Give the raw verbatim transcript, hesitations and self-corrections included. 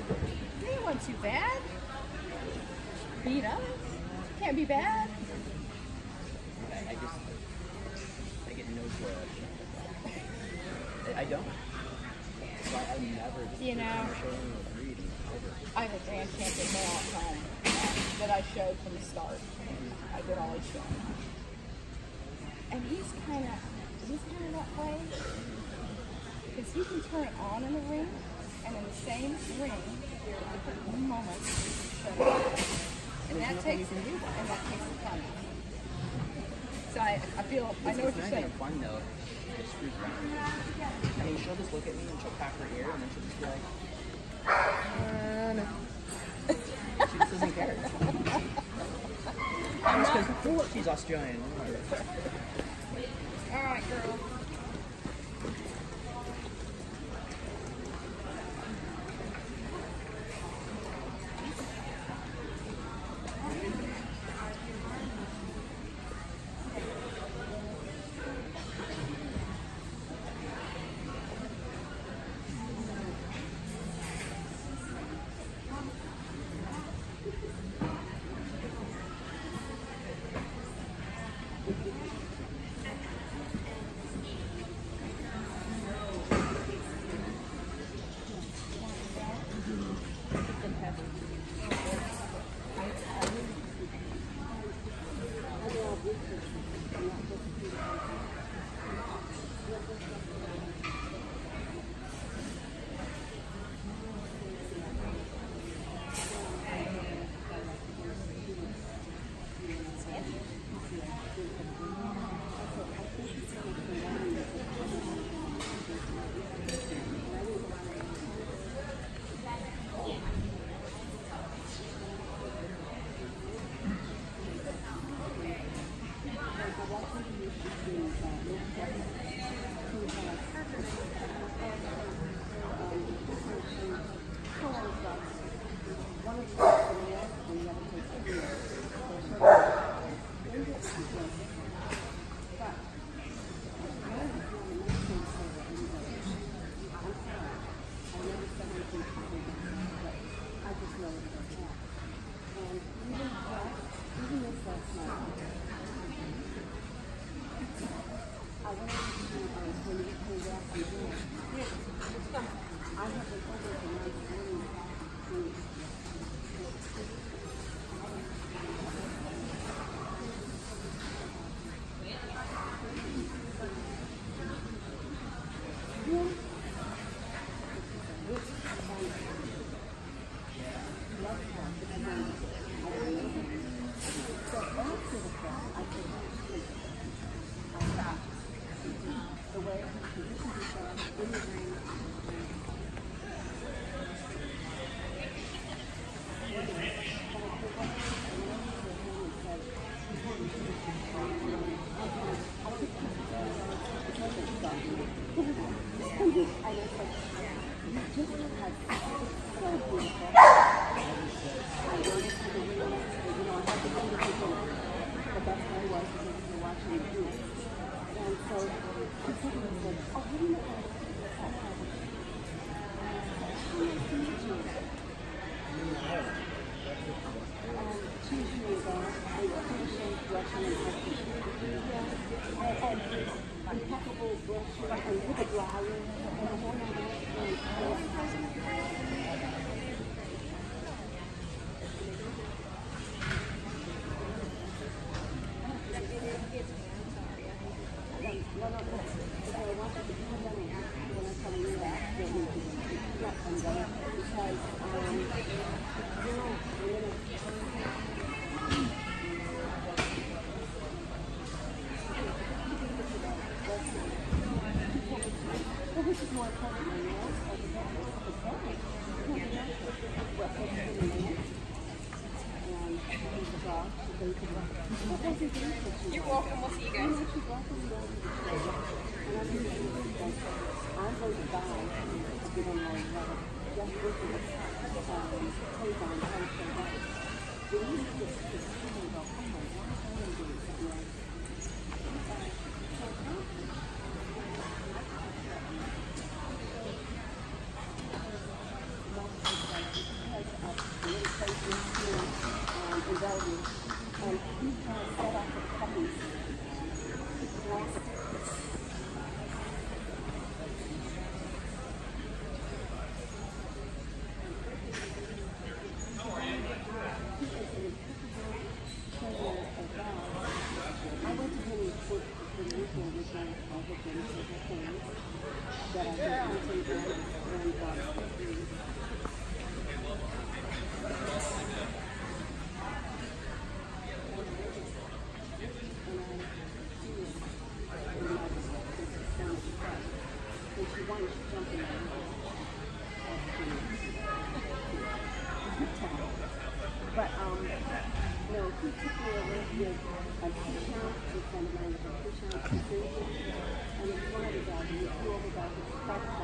They weren't too bad. Beat us. Can't be bad. I, I just, I get no joy out of shit like that. I, I don't. So I, I never just You know, showing or reading ever. I have a grand champion male at home um, that I showed from the start. I did always show him. And he's kind of, he's kind of that way. Because he can turn it on in the ring, and in the same ring, there are different moments shut off. And that takes, and that takes the fun out. So I, I feel, I know what you're saying. It's fun though. Just screws around. I mean, she'll just look at me and she'll pack her ear, and then she'll just be like, uh, no. She just doesn't care. Just because she's Australian. All right, girl. You're welcome. We'll see you guys. Bellevue, and he has set up the puppies. Last I went to him for the weekend with my husband several things that I did take in and uh, and she wanted to jump in there. But um, no, he took me over with a discount, a friend of mine with a discount, and it was one of the dogs, and he flew over about his